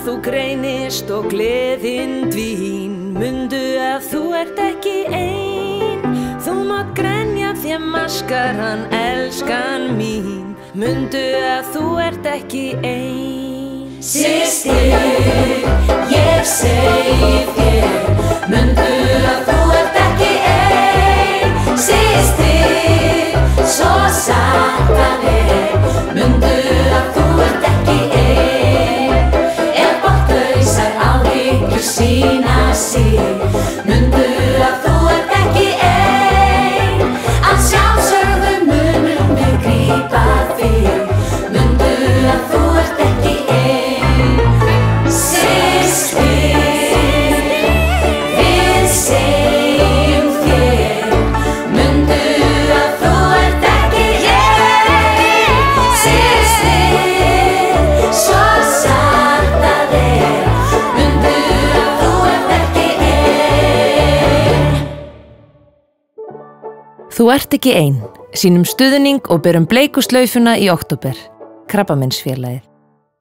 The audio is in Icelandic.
þú greinist og gleðin dvín, mundu að þú ert ekki ein. Þú mátt grenja því að maskar hann elskan mín, mundu að þú ert ekki ein. Systir, ég segi þér, mundu að þú ert ekki ein. Systir, svo satt það mundu að þú ert ekki ein. Ef botnlausar áhyggjur sýna sig, mundu að þú ert ekki ein. Að sjálfsögðu munum við grípa þig, mundu að þú ert ekki ein. Systir, við segjum þér, mundu að þú ert ekki ein. Systir, svo satt það mundu að þú ert ekki ein. Þú ert ekki ein. Sýnum stuðning og berum bleiku slaufuna í október. Krabbameinsfélagið.